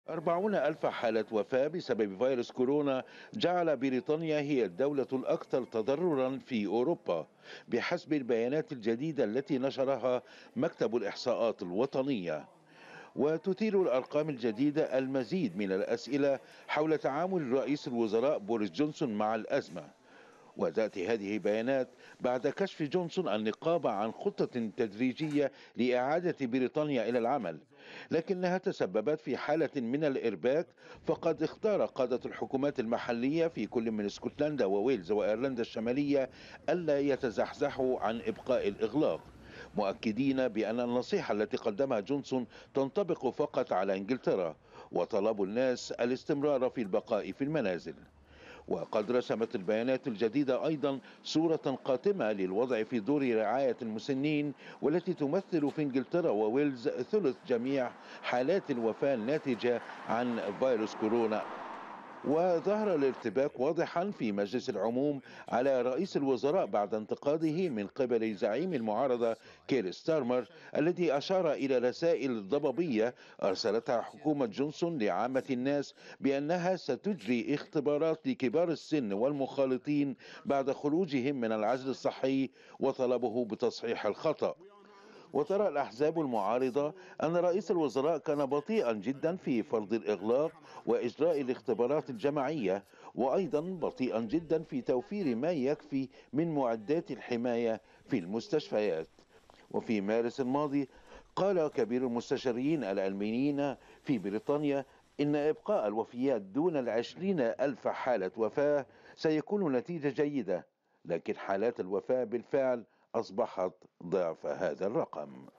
40 ألف حالة وفاة بسبب فيروس كورونا جعل بريطانيا هي الدولة الأكثر تضررا في أوروبا بحسب البيانات الجديدة التي نشرها مكتب الإحصاءات الوطنية. وتثير الأرقام الجديدة المزيد من الأسئلة حول تعامل رئيس الوزراء بوريس جونسون مع الأزمة. وتأتي هذه البيانات بعد كشف جونسون النقاب عن خطة تدريجية لإعادة بريطانيا إلى العمل، لكنها تسببت في حالة من الإرباك. فقد اختار قادة الحكومات المحلية في كل من اسكتلندا وويلز وأيرلندا الشمالية ألا يتزحزحوا عن إبقاء الإغلاق، مؤكدين بأن النصيحة التي قدمها جونسون تنطبق فقط على إنجلترا، وطلبوا الناس الاستمرار في البقاء في المنازل. وقد رسمت البيانات الجديدة أيضا صورة قاتمة للوضع في دور رعاية المسنين، والتي تمثل في إنجلترا وويلز ثلث جميع حالات الوفاة الناتجة عن فيروس كورونا. وظهر الارتباك واضحا في مجلس العموم على رئيس الوزراء بعد انتقاده من قبل زعيم المعارضة كير ستارمر، الذي أشار إلى رسائل ضبابية أرسلتها حكومة جونسون لعامة الناس بأنها ستجري اختبارات لكبار السن والمخالطين بعد خروجهم من العزل الصحي، وطلبه بتصحيح الخطأ. وترى الأحزاب المعارضة أن رئيس الوزراء كان بطيئا جدا في فرض الإغلاق وإجراء الاختبارات الجماعية، وأيضا بطيئا جدا في توفير ما يكفي من معدات الحماية في المستشفيات. وفي مارس الماضي قال كبير المستشارين العلميين في بريطانيا إن إبقاء الوفيات دون 20 ألف حالة وفاة سيكون نتيجة جيدة، لكن حالات الوفاة بالفعل أصبحت ضعف هذا الرقم.